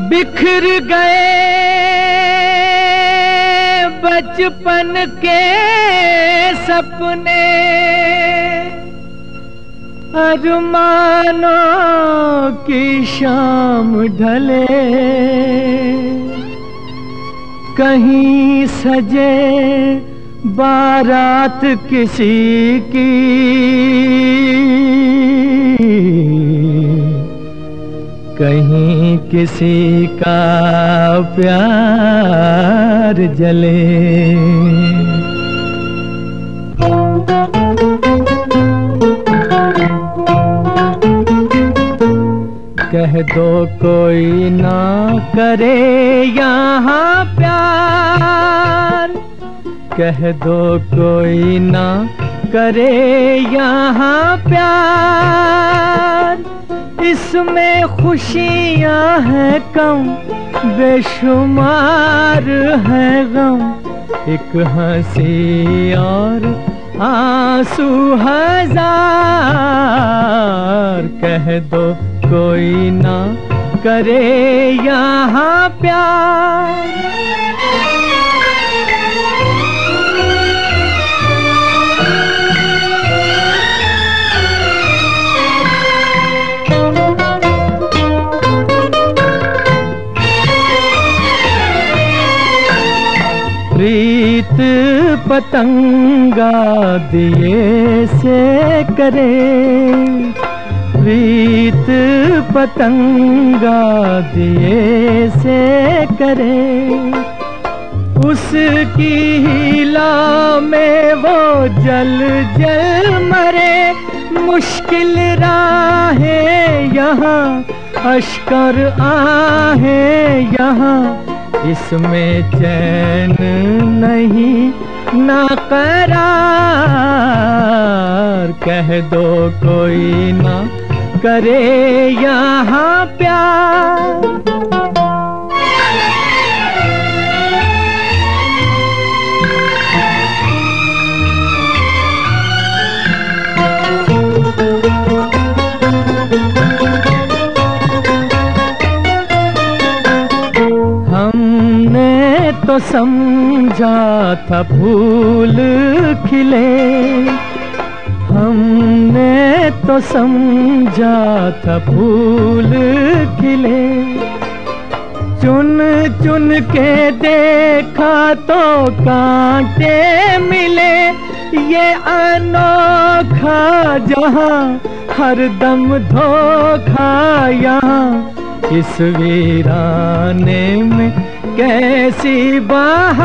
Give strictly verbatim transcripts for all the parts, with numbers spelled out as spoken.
बिखर गए बचपन के सपने, अरमानों की शाम ढले, कहीं सजे बारात किसी की, कहीं किसी का प्यार जले। कह दो कोई ना करे यहाँ प्यार, कह दो कोई ना करे यहाँ प्यार, इसमें खुशियाँ हैं कम बेशुमार है गम, एक हंसी और आंसू हजार, कह दो कोई ना करे यहाँ प्यार। प्रीत पतंगा दिए से करे, प्रीत पतंगा दिए से करे, उसकी हीला में वो जल जल मरे, मुश्किल राहें यहाँ अश्कर आहें यहाँ, इसमें चैन नहीं ना करार, कह दो कोई ना करे यहाँ प्यार। तो समझा था फूल खिले, हमने तो समझा था फूल खिले, चुन चुन के देखा तो कांटे मिले, ये अनोखा जहां हरदम धोखा यहाँ, इस वीराने में कैसी बहार,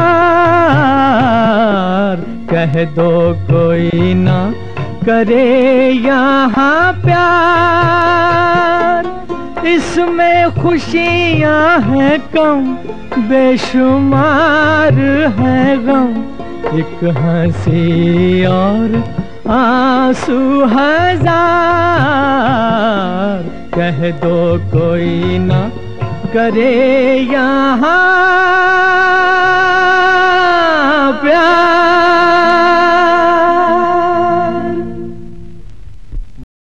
कह दो कोई ना करे यहाँ प्यार, इसमें खुशियाँ हैं कम बेशुमार है गम, एक हंसी और आंसू हजार, कह दो कोई ना करे यहाँ